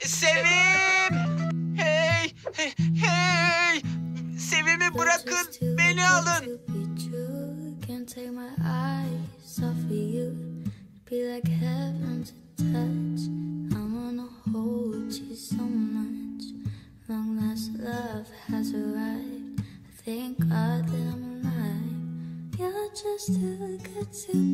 Sevim! Hey! Hey! Sevim'i bırakın, beni alın. Thank God that I'm alive. You're just too good to